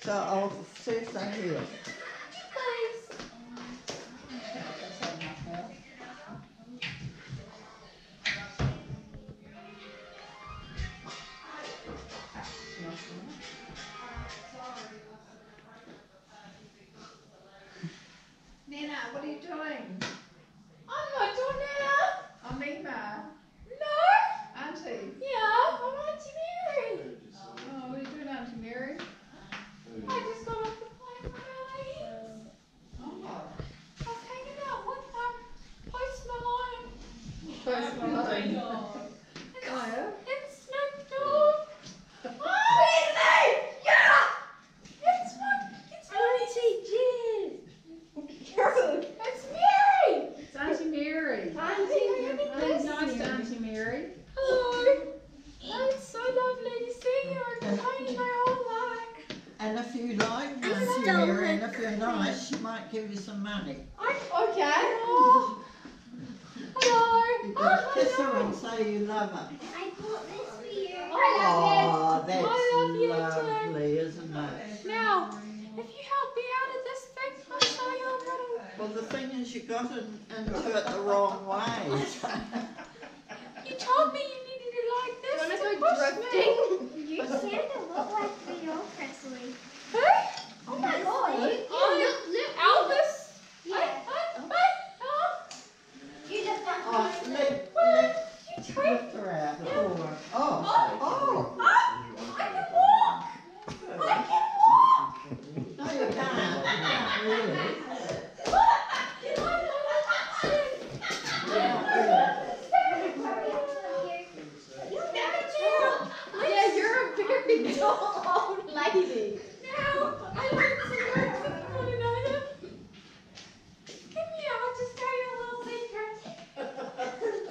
So I'll see if they're here. Please. Nana, what are you doing? I'm not Donetta. I'm Ema. No. Auntie. Yeah, I'm Aunty Mary. Oh, what are you doing, Auntie Mary? I just got off the plane early. Oh. I was hanging out with Post Malone. Post Malone. Oh, yeah? and Snoop Dogg. Oh, Presley! Yeah! It's Auntie Jen. It's Mary. It's Auntie Mary. Auntie. Nice to Auntie Mary. Hello. Oh, it's so lovely to see you. I've changed my whole life. And if you like Auntie Mary, and if you're nice, she might give you some money. Okay. Oh. Hello. You gotta kiss her and say you love her. I bought this for you. Oh, that's I love you lovely, isn't it? Now, if you help me out of this thing, I'll show you a little. Well, the thing is, you got into it the wrong way. You told me you needed it like this. You to wanna push go me. You kind of look like Theo Presley. Who? Oh my god. Look, Elvis. Yeah. Oh. You look like Oh, Presley. You take. lift her out. Pull her. Oh, I can walk. I can walk. no, you can't. You can't really. Yeah, you're a very tall old lady. Now, I learned some words with one another. Come here, I'll just tell you a little secret.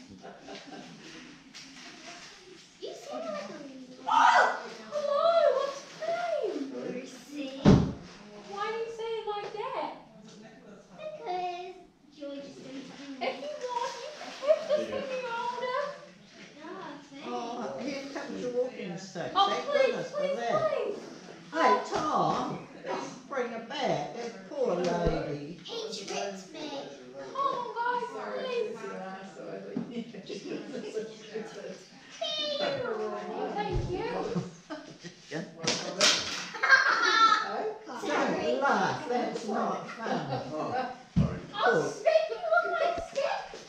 You sound like a lady. Oh! Hello, what's your name? Lucy. Why do you say it like that? Because Joy just did something. If you want, you can keep this when you're older. Oh, here comes your walking stick. Oh, Thank please, goodness for please, that. please. Hey, Tom, bring her back. That poor lady. He tricked me. Oh, guys, please. Thank you. Don't laugh. That's not fun. I'll stick you on my stick.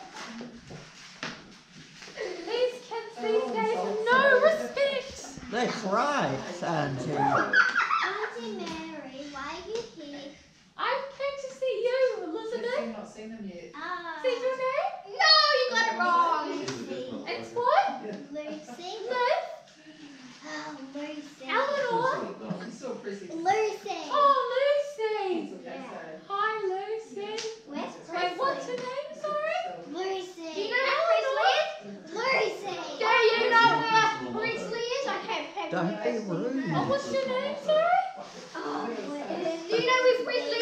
These kids these days have no respect. That's right, Auntie. Auntie Mary, why are you here? I came to see you, Elizabeth. I've not seen them yet. See your name? No, you got it wrong. Lucy. It's what? Lucy. Liz? Oh, Lucy. Eleanor? You saw Presley. Lucy. Oh, Lucy. That's okay, so. Hi, Lucy. Where's Wait, Presley? what's her name, sorry? Lucy. Do you know who Presley is? Lucy. Do you know who Presley is? I have Don't be rude. Oh, what's your name, sorry? Oh, Do you know who Presley